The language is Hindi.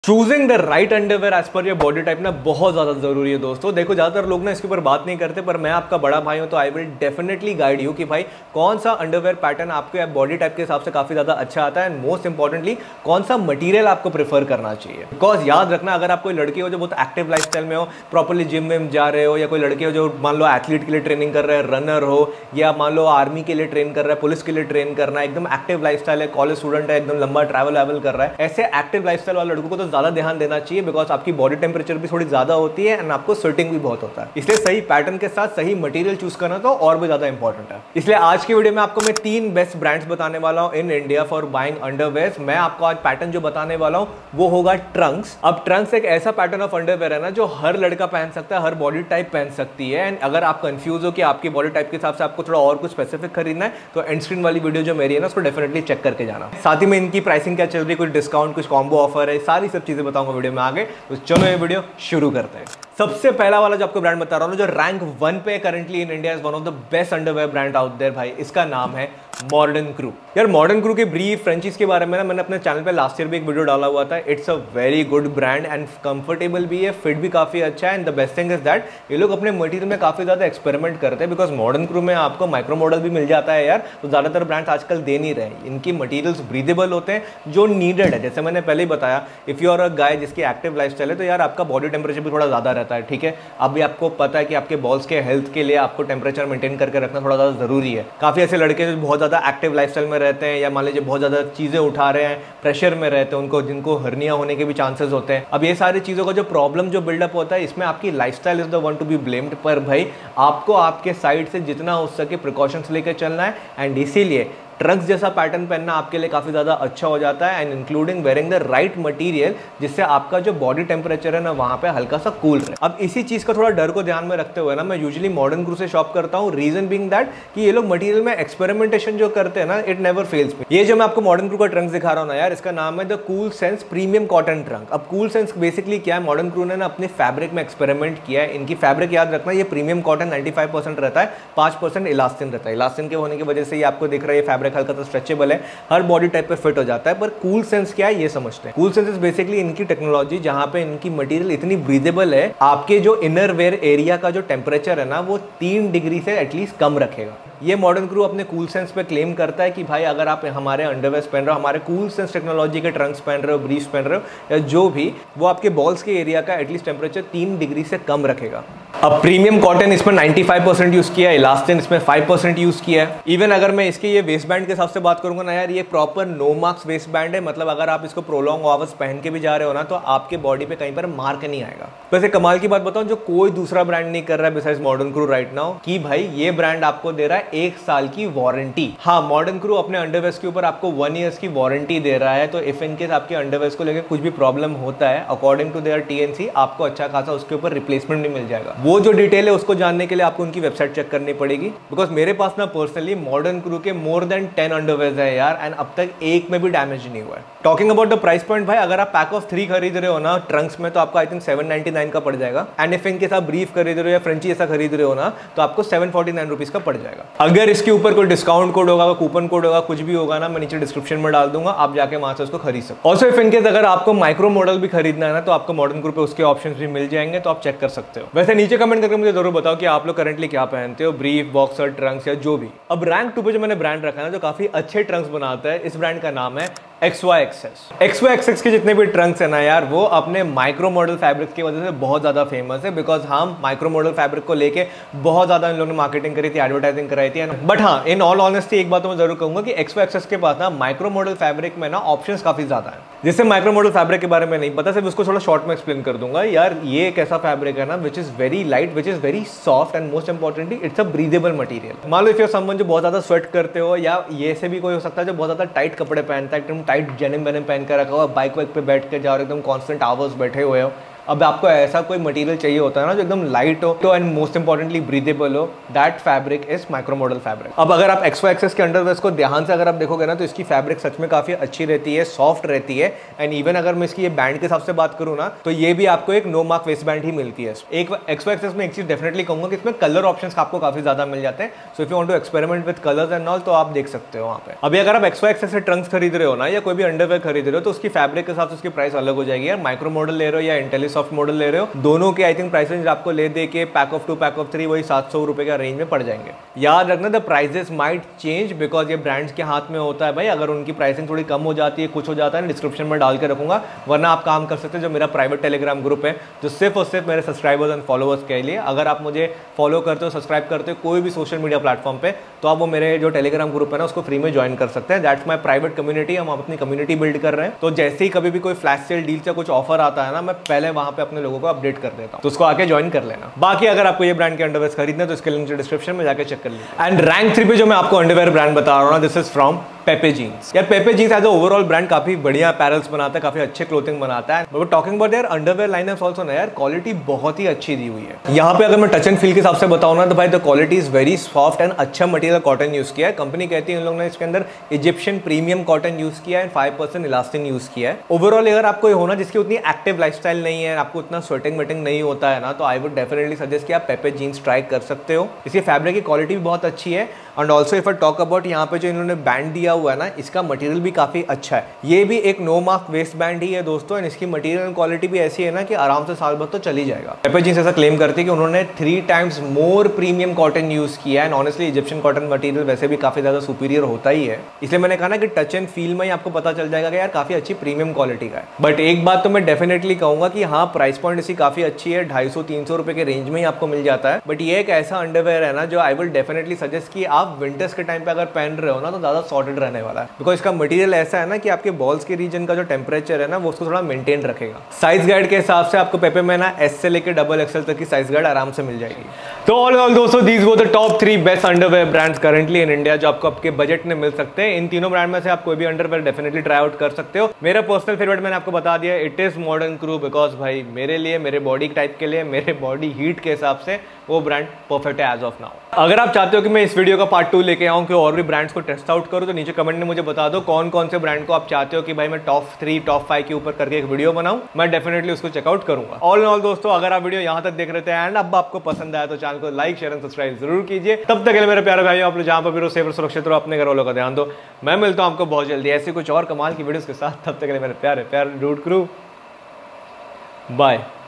Choosing the right underwear as per your body type ना बहुत ज़्यादा ज़रूरी है दोस्तों। देखो ज़्यादातर लोग ना इसके ऊपर बात नहीं करते, पर मैं आपका बड़ा भाई हूँ तो I will definitely guide you कि भाई कौन सा अंडरवेयर पैटर्न आपके बॉडी टाइप के हिसाब से काफ़ी ज़्यादा अच्छा आता है एंड मोस्ट इंपॉर्टेंटली कौन सा मटीरियल आपको प्रेफर करना चाहिए। बिकॉज याद रखना, अगर आप कोई लड़की हो जो बहुत एक्टिव लाइफस्टाइल में हो, प्रॉपरली जिम में जा रहे हो, या कोई लड़की हो जो मान लो एथलीट के लिए ट्रेनिंग कर रहे हैं, रनर हो, या मान लो आर्मी के लिए ट्रेन कर रहा है, पुलिस के लिए ट्रेन करना है, एकदम एक्टिव लाइफस्टाइल है, कॉलेज स्टूडेंट है, एकदम लंबा ट्रैवल कर रहा है, ऐसे एक्टिव लाइफस्टाइल वाले लड़कों को तो ज़्यादा ध्यान देना चाहिए बिकॉज आपकी बॉडी टेम्परेचर भी थोड़ी ज्यादा होती है एंड आपको स्वेटिंग भी बहुत होता है। इसलिए सही पैटर्न के साथ सही मटेरियल चूज करना तो और भी ज्यादा इंपॉर्टेंट है। इसलिए आज की वीडियो में आपको मैं 3 बेस्ट ब्रांड्स बताने वाला हूं in India for buying underwear. मैं आपको आज पैटर्न जो बताने वाला हूं वो होगा ट्रंक्स। अब ट्रंक्स एक ऐसा पैटर्न ऑफ अंडरवेयर है ना जो हर लड़का पहन सकता है, हर बॉडी टाइप पहन सकती है। एंड अगर आप कंफ्यूज हो कि आपकी बॉडी टाइप के हिसाब से आपको थोड़ा और कुछ स्पेसिफिक खरीदना है तो एंड स्क्रीन वाली वीडियो जो मेरी है ना उसको डेफिनेटली चेक करके जाना। साथ ही में इनकी प्राइसिंग क्या चल रही है, कुछ डिस्काउंट, कुछ कॉम्बो ऑफर है, सारी सब चीजें बताऊंगा वीडियो में आगे। तो चलो ये वीडियो शुरू करते हैं। सबसे पहला वाला जो आपको ब्रांड बता रहा हूं जो रैंक 1 पे currently in India is one of the best underwear brand out there भाई, इसका नाम है मॉडर्न क्रू। यार मॉडर्न क्रू के ब्रीफ फ्रेंचीज के बारे में ना मैंने अपने चैनल पे लास्ट ईयर भी एक वीडियो डाला हुआ था। It's a very good brand and comfortable भी है, फिट भी काफी अच्छा है। And the best thing is that ये लोग अपने मटेरियल में काफी ज्यादा एक्सपेरिमेंट करते हैं बिकॉज मॉडर्न क्रू में आपको माइक्रो मॉडल भी मिल जाता है यार, तो ज्यादातर ब्रांड्स आजकल दे नहीं रहे। इनकी मटेरियल्स ब्रीदेबल होते हैं जो नीडेड है। जैसे मैंने पहले ही बताया, if you are a guy जिसकी एक्टिव लाइफस्टाइल है तो यार आपका बॉडी टेम्परेचर भी थोड़ा ज्यादा रहता है, ठीक है। अभी आपको पता है कि आपके बॉल्स के हेल्थ के लिए आपको टेम्परेचर मेंटेन करके रखना थोड़ा ज्यादा जरूरी है। काफी ऐसे लड़के जो बहुत ज्यादा एक्टिव लाइफस्टाइल में रहते हैं या मान लीजिए बहुत ज्यादा चीजें उठा रहे हैं, प्रेशर में रहते हैं, उनको जिनको हर्निया होने के भी चांसेस होते हैं। अब ये सारी चीजों का जो प्रॉब्लम जो बिल्डअप होता है इसमें आपकी lifestyle is the one to be blamed. पर भाई आपको आपके साइड से जितना हो सके प्रिकॉशंस लेकर चलना है एंड इसीलिए ट्रंक्स जैसा पैटर्न पहनना आपके लिए काफी ज्यादा अच्छा हो जाता है and including wearing the right material जिससे आपका जो बॉडी टेम्परेचर है ना वहां पे हल्का सा कूल रहे। अब इसी चीज का थोड़ा डर को ध्यान में रखते हुए ना मैं यूजुअली मॉडर्न क्रू से शॉप करता हूँ। रीजन बीइंग दैट कि ये लोग मटेरियल में एक्सपेरिमेंटेशन जो करते हैं ना इट नेवर फेल्स मी। ये जो मैं आपको मॉडर्न क्रू का ट्रंक दिखा रहा हूँ ना यार, इसका नाम है the Cool Sense premium cotton trunk. अब कूल सेंस बेसिकली क्या है, मॉडर्न क्रू ने ना अपने फैब्रिक में एक्सपेरिमेंट किया है। इनकी फैब्रिक याद रखना ये प्रीमियम कॉटन 95% रहता है, 5% इलास्टिन रहता है। इलास्टिन के होने की वजह से ये आपको दिख रहा है फैब्रिक हल्का सा स्ट्रेचेबल, हर बॉडी टाइप पे फिट हो जाता है। पर कूल सेंस क्या है ये समझते हैं। कूल सेंस इज बेसिकली इनकी टेक्नोलॉजी जहां पे इनकी मटेरियल इतनी ब्रीदेबल है, आपके जो इनर वेयर एरिया का जो टेम्परेचर है ना वो 3 डिग्री से एटलीस्ट कम रखेगा। ये मॉडर्न क्रू अपने कूल सेंस पे क्लेम करता है कि भाई अगर आप हमारे अंडरवेयर पहन रहे हो, हमारे कूल सेंस टेक्नोलॉजी के ट्रंक्स पहन रहे हो, ब्रीफ्स पहन रहे हो या जो भी, वो आपके बॉल्स के एरिया का एटलीस्ट टेम्परेचर 3 डिग्री से कम रखेगा। अब प्रीमियम कॉटन इसमें 95% यूज किया है, इलास्टिन इसमें 5% यूज किया है। इवन अगर मैं इसके ये वेस्ट बैंड के हिसाब से बात करूंगा ना यार, ये proper no marks waistband है। मतलब अगर आप इसको प्रोलॉन्ग आवर्स पहन के भी जा रहे हो ना तो आपके बॉडी पे कहीं पर मार्क नहीं आएगा। वैसे कमाल की बात बताऊं जो कोई दूसरा ब्रांड नहीं कर रहा है besides modern crew right now, कि भाई ये ब्रांड आपको दे रहा है 1 साल की वारंटी। हाँ, मॉडर्न क्रू अपने अंडरवेयर के ऊपर आपको 1 ईयर की वारंटी दे रहा है। तो इफ इन केस आपके अंडरवेयर को लेकर कुछ भी प्रॉब्लम होता है अकॉर्डिंग टू देयर टीएनसी, आपको अच्छा खासा उसके ऊपर रिप्लेसमेंट भी मिल जाएगा। वो जो डिटेल है उसको जानने के लिए आपको उनकी वेबसाइट चेक करनी पड़ेगी। बिकॉज मेरे पास ना पर्सनली मॉडर्न क्रू के मोर देन 10 अंडरवेयर है यार एंड अब तक एक में भी डैमेज नहीं हुआ है। Talking about the price point भाई, अगर आप पैक ऑफ 3 खरीद रहे हो ना ट्रंक्स में तो आपको आई थिंक 799 का पड़ जाएगा। एंड इफ इनके साथ ब्रीफ खरीद रहे हो या फ्रेंची ऐसा खरीद रहे हो ना तो आपको 749 रुपीज का पड़ जाएगा। अगर इसके ऊपर कोई डिस्काउंट कोड होगा, कूपन कोड होगा, कुछ भी होगा ना, मैं नीचे डिस्क्रिप्शन में डाल दूंगा, आप जाके वहां से उसको खरीद सकते। ऑल्सो इफ इनकेस अगर आपको माइक्रो मॉडल भी खरीदना है ना तो आपको मॉडर्न क्रू पे उसके ऑप्शंस भी मिल जाएंगे, तो आप चेक कर सकते हो। वैसे नीचे कमेंट करके मुझे जरूर बताओ कि आप लोग करंटली क्या पहनते हो, ब्रीफ, बॉक्सर, ट्रंक्स या जो भी। अब रैंक 2 पे जो मैंने ब्रांड रखा है ना जो काफी अच्छे ट्रंक्स बनाता है, इस ब्रांड का नाम है XYXS। XYXS के जितने भी ट्रंक्स है ना यार वो अपने माइक्रो मॉडल फैब्रिक की वजह से बहुत ज्यादा फेमस है। बिकॉज हम माइक्रो मॉडल फैब्रिक को लेके बहुत ज्यादा इन लोगों ने मार्केटिंग करी थी, एडवर्टाइजिंग कराई थी। बट हाँ, इन ऑल ऑनेस्टी एक बात तो मैं जरूर कहूंगा कि XYXS के पास ना माइक्रो मॉडल फैब्रिक में ना ऑप्शंस काफी ज्यादा है। जिससे माइक्रो मॉडल फैब्रिक के बारे में नहीं पता, सिर्फ उसको थोड़ा शॉर्ट में एक्सप्लेन कर दूंगा। यार ये एक ऐसा फैब्रिक है ना which is very light, which is very soft and most importantly it's a breathable material. मान लो इफ यू आर समवन जो बहुत ज्यादा स्वेट करते हो, या ये से भी कोई हो सकता है जो बहुत ज्यादा टाइट कपड़े पहनता है, एकदम टाइट जेनिम वेनिम पहन कर रखा हुआ, बाइक वाइक पे बैठ के जा रहे हो, एकदम कॉन्स्टेंट आवर्स बैठे हुए हो, अब आपको ऐसा कोई मटेरियल चाहिए होता है ना जो एकदम लाइट हो तो एंड मोस्ट इंपॉर्टेंटली ब्रीदेबल हो, that fabric is micro modal fabric. अब अगर आप एक्सो एक्सेस के अंडरवेयर को ध्यान से अगर आप देखोगे ना तो इसकी फैब्रिक सच में काफी अच्छी रहती है, सॉफ्ट रहती है। एंड इवन अगर मैं इसकी ये बैंड के हिसाब से बात करूँ ना तो ये भी आपको एक नो मार्क वेस्ट बैंड ही मिलती है। एक एक्सो एक्सेस में एक चीज डेफिनेटली कहूंगा कि इसमें कलर ऑप्शंस आपको काफी ज्यादा मिल जाते हैं। So if you want to experiment with colours and all तो आप देख सकते हो वहाँ पे। अभी अगर आप एक्सो एक्सेस से ट्रंक्स खरीद रहे हो ना या कोई भी अंडरवेयर खरीद रहे हो तो उसकी फैब्रिक के हिसाब से उसकी प्राइस अलग हो जाएगी यार। माइक्रो मॉडल ले रहे हो या इंटेलिसॉफ्ट मॉडल ले रहे हो, दोनों के आई थिंक प्राइस रेंज आपको ले दे के पैक ऑफ 2 पैक ऑफ 3 वही 700 रुपए का रेंज में पड़ जाएंगे। याद रखना the prices might change because ये ब्रांड्स के हाथ में होता है भाई। अगर उनकी प्राइसिंग थोड़ी कम हो जाती है, कुछ हो जाता है, डिस्क्रिप्शन में डाल के रखूंगा, वरना आप काम कर सकते हैं जो मेरा प्राइवेट टेलीग्राम ग्रुप है जो सिर्फ और सिर्फ मेरे सब्सक्राइबर्स एंड फॉलोअर्स के लिए। अगर आप मुझे फॉलो करते हो, सब्सक्राइब करते हो कोई भी सोशल मीडिया प्लेटफॉर्म पे तो आप वो मेरे जो टेलीग्राम ग्रुप है ना उसको फ्री में ज्वाइन कर सकते हैं। That's my private community. हम अपनी कम्युनिटी बिल्ड कर रहे हैं तो जैसे ही कभी भी कोई फ्लैश सेल डील से कुछ ऑफर आता है ना मैं पहले वहां पे अपने लोगों को अपडेट कर देता हूं, तो उसको आके ज्वाइन कर लेना। बाकी अगर आपको ये ब्रांड के अंडरवेयर खरीदना है तो इसके लिंक डिस्क्रिप्शन में जाकर चेक कर लीजिए। एंड रैंक 3 पे जो मैं आपको अंडरवेयर ब्रांड बता रहा हूँ ना this is from Pepe Jeans. यार Pepe Jeans as overall brand काफी बढ़िया अपैरल्स बनाता है, काफी अच्छे क्लोथिंग बनाता है। बट टॉकिंग अबाउट यार अंडरवेयर लाइनअप्स आल्सो ना यार क्वालिटी बहुत ही अच्छी दी हुई है। यहाँ पे अगर मैं टच एंड फील के हिसाब से बताऊँ ना तो भाई the quality is very soft and अच्छा मटेरियल कॉटन यूज किया है। कंपनी कहती है इन लोगों ने इसके अंदर इजिप्शियन प्रीमियम कॉटन यूज किया है, 5% इलास्टिन यूज किया है। ओवरऑल अगर आपको ये होना जिसकी उतनी एक्टिव लाइफस्टाइल नहीं है, आपको उतना स्वेटिंग वेटिंग नहीं होता है ना तो आई वुड डेफिनेटली सजेस्ट कि आप पेपे जीन्स ट्राई कर सकते हो। इसकी फैब्रिक की क्वालिटी भी बहुत अच्छी है। And also if I talk about यहाँ पे जो इन्होंने बैंड दिया हुआ है ना इसका मटेरियल भी काफी अच्छा है। ये भी एक नो मार्क वेस्ट बैंड ही है दोस्तों एंड इसकी मटेरियल क्वालिटी भी ऐसी है ना कि आराम से साल भर तो चली जाएगा। पेपे जीन्स ऐसा क्लेम करती है कि उन्होंने 3 times more premium cotton use किया है। And honestly Egyptian cotton material वैसे भी काफी ज्यादा सुपीरियर होता ही है, इसलिए मैंने कहा ना कि टच एंड फील में ही आपको पता चल जाएगा कि यार काफी अच्छी प्रीमियम क्वालिटी का है। बट एक बात तो मैं डेफिनेटली कहूंगा कि हाँ प्राइस पॉइंट इसकी काफी अच्छी है, 250-300 रुपए के रेंज में ही आपको मिल जाता है। बट ये एक ऐसा अंडरवेयर है ना जो आई विल डेफिनेटली सजेस्ट कि आप विंटर्स के टाइम पे अगर पहन रहे हो ना तो ज्यादा सॉर्टेड रहने वाला है बिकॉज इसका मटेरियल ऐसा है ना कि आपके बॉल्स के रीजन का जो टेम्परेचर है ना वो उसको थोड़ा मेंटेन रखेगा। साइज गाइड के हिसाब से आपको पेपे में ना एस से लेकर XXL तक की साइज गाइड आराम से मिल जाएगी। तो ऑल दोस्तों दीज वो the top 3 best underwear brands currently in India जो आपको आपके बजट में मिल सकते हैं। इन तीनों ब्रांड में से आप कोई भी अंडरवेयर डेफिनेटली ट्राई आउट कर सकते हो। मेरा पर्सनल फेवरेट मैंने आपको बता दिया, it is modern crew because भाई मेरे लिए, मेरे बॉडी टाइप के लिए, मेरे बॉडी हीट के हिसाब से वो ब्रांड परफेक्ट है एज ऑफ नाउ। अगर आप चाहते हो कि मैं इस वीडियो का पार्ट 2 लेके आऊं कि और भी ब्रांड्स को टेस्ट आउट करूं तो नीचे कमेंट में मुझे बता दो कौन कौन से ब्रांड को आप चाहते हो कि भाई मैं टॉप 3 टॉप 5 के ऊपर करके एक वीडियो बनाऊं। मैं डेफिनेटली उसको चेकआउट करूंगा। ऑल इन ऑल दोस्तों अगर आप वीडियो यहां तक देख रहे थे एंड अब आपको पसंद आया तो चैनल को लाइक शेयर एंड सब्सक्राइब जरूर कीजिए। तब तक के लिए मेरे प्यारे भाइयों आप लोग जहां पर भी रहो सेफ और सुरक्षित रहो, अपने घर वालों का ध्यान दो। मैं मिलता हूं आपको बहुत जल्दी ऐसी कुछ और कमाल की वीडियोस के साथ। तब तक के लिए मेरे प्यारे डूड क्रू बाय।